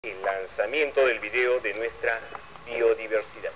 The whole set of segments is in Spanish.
El lanzamiento del video de nuestra biodiversidad.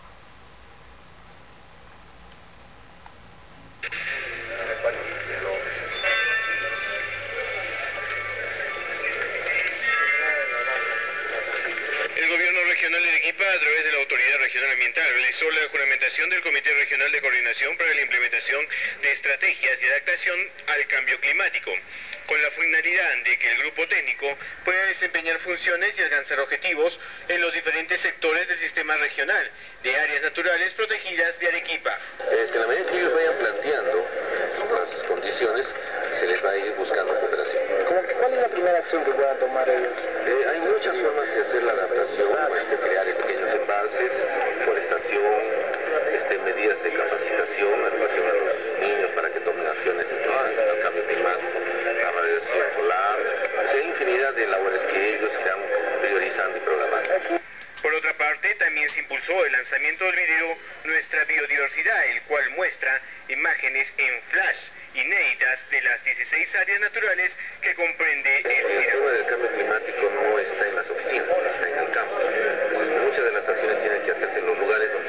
El Gobierno Regional de Arequipa, a través de la Autoridad Regional Ambiental, realizó la juramentación del Comité Regional de Coordinación para la implementación de estrategias de adaptación al cambio climático, con la finalidad de que el grupo técnico pueda desempeñar funciones y alcanzar objetivos en los diferentes sectores del sistema regional de áreas naturales protegidas de Arequipa. En la medida que ellos vayan planteando las condiciones, se les va a ir buscando cooperación. ¿Cuál es la primera acción que puedan tomar ellos? Hay muchas formas de hacer la adaptación, crear pequeños embalses, forestación, medidas de capacitación, educación a los niños para que tomen acciones al cambio climático, la radiación solar, hay infinidad de labores que ellos irán priorizando y programando. Por otra parte, también se impulsó el lanzamiento del video Nuestra Biodiversidad, el cual muestra imágenes en flash inéditas de las 16 áreas naturales que comprende el tema del cambio climático no está en las oficinas, está en el campo. Entonces, muchas de las acciones tienen que hacerse en los lugares donde